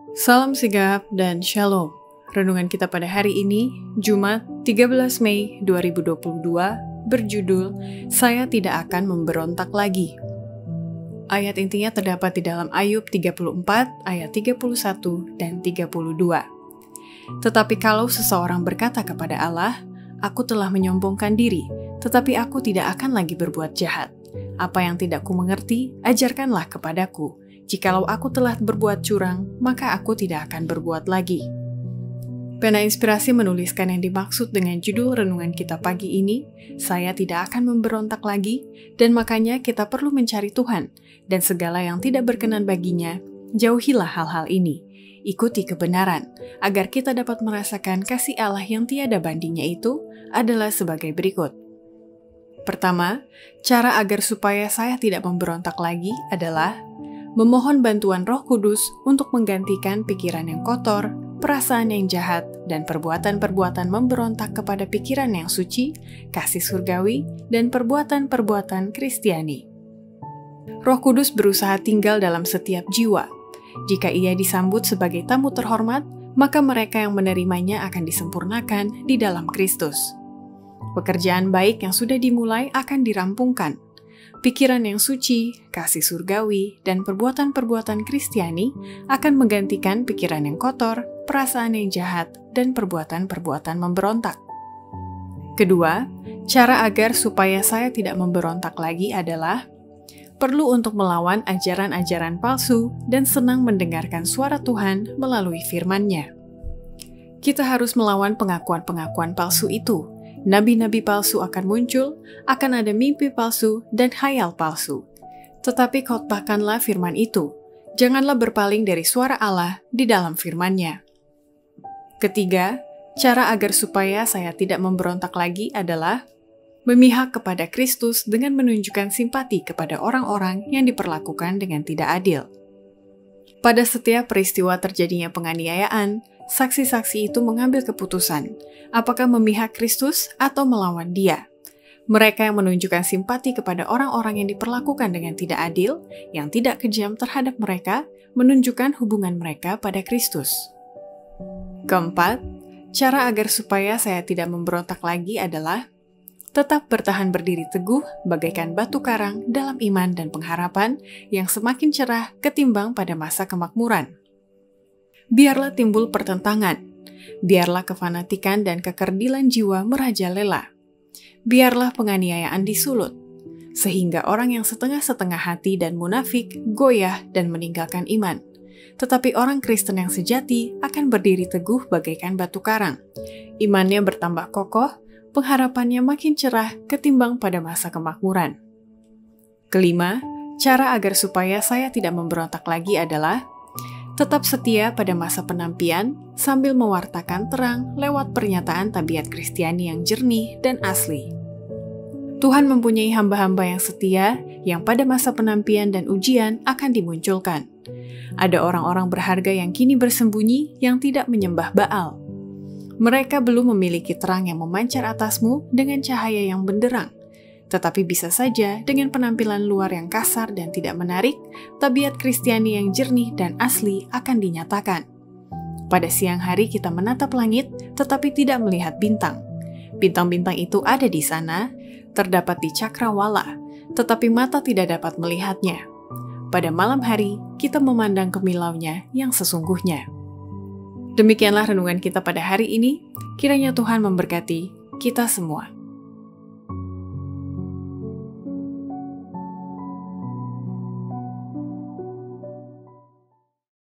Salam sigap dan shalom. Renungan kita pada hari ini, Jumat 13 Mei 2022, berjudul Saya Tidak Akan Memberontak Lagi. Ayat intinya terdapat di dalam Ayub 34 ayat 31 dan 32. Tetapi kalau seseorang berkata kepada Allah, "Aku telah menyombongkan diri, tetapi aku tidak akan lagi berbuat jahat. Apa yang tidak kumengerti, ajarkanlah kepadaku. Jikalau aku telah berbuat curang, maka aku tidak akan berbuat lagi." Pena Inspirasi menuliskan yang dimaksud dengan judul renungan kita pagi ini, "Saya tidak akan memberontak lagi," dan makanya kita perlu mencari Tuhan, dan segala yang tidak berkenan baginya, jauhilah hal-hal ini. Ikuti kebenaran, agar kita dapat merasakan kasih Allah yang tiada bandingnya itu adalah sebagai berikut. Pertama, cara agar supaya saya tidak memberontak lagi adalah memohon bantuan Roh Kudus untuk menggantikan pikiran yang kotor, perasaan yang jahat, dan perbuatan-perbuatan memberontak kepada pikiran yang suci, kasih surgawi, dan perbuatan-perbuatan Kristiani. Roh Kudus berusaha tinggal dalam setiap jiwa. Jika ia disambut sebagai tamu terhormat, maka mereka yang menerimanya akan disempurnakan di dalam Kristus. Pekerjaan baik yang sudah dimulai akan dirampungkan. Pikiran yang suci, kasih surgawi, dan perbuatan-perbuatan Kristiani akan menggantikan pikiran yang kotor, perasaan yang jahat, dan perbuatan-perbuatan memberontak. Kedua, cara agar supaya saya tidak memberontak lagi adalah perlu untuk melawan ajaran-ajaran palsu dan senang mendengarkan suara Tuhan melalui firman-Nya. Kita harus melawan pengakuan-pengakuan palsu itu. Nabi-nabi palsu akan muncul, akan ada mimpi palsu dan khayal palsu. Tetapi khotbahkanlah firman itu. Janganlah berpaling dari suara Allah di dalam firman-Nya. Ketiga, cara agar supaya saya tidak memberontak lagi adalah memihak kepada Kristus dengan menunjukkan simpati kepada orang-orang yang diperlakukan dengan tidak adil. Pada setiap peristiwa terjadinya penganiayaan, saksi-saksi itu mengambil keputusan, apakah memihak Kristus atau melawan Dia. Mereka yang menunjukkan simpati kepada orang-orang yang diperlakukan dengan tidak adil, yang tidak kejam terhadap mereka, menunjukkan hubungan mereka pada Kristus. Keempat, cara agar supaya saya tidak memberontak lagi adalah tetap bertahan berdiri teguh bagaikan batu karang dalam iman dan pengharapan yang semakin cerah ketimbang pada masa kemakmuran. Biarlah timbul pertentangan, biarlah kefanatikan dan kekerdilan jiwa merajalela, biarlah penganiayaan disulut, sehingga orang yang setengah-setengah hati dan munafik goyah dan meninggalkan iman. Tetapi orang Kristen yang sejati akan berdiri teguh bagaikan batu karang. Imannya bertambah kokoh, pengharapannya makin cerah ketimbang pada masa kemakmuran. Kelima, cara agar supaya saya tidak memberontak lagi adalah tetap setia pada masa penampian sambil mewartakan terang lewat pernyataan tabiat Kristiani yang jernih dan asli. Tuhan mempunyai hamba-hamba yang setia yang pada masa penampian dan ujian akan dimunculkan. Ada orang-orang berharga yang kini bersembunyi yang tidak menyembah Baal. Mereka belum memiliki terang yang memancar atasmu dengan cahaya yang benderang. Tetapi bisa saja dengan penampilan luar yang kasar dan tidak menarik, tabiat Kristiani yang jernih dan asli akan dinyatakan. Pada siang hari kita menatap langit, tetapi tidak melihat bintang. Bintang-bintang itu ada di sana, terdapat di cakrawala, tetapi mata tidak dapat melihatnya. Pada malam hari, kita memandang kemilaunya yang sesungguhnya. Demikianlah renungan kita pada hari ini. Kiranya Tuhan memberkati kita semua.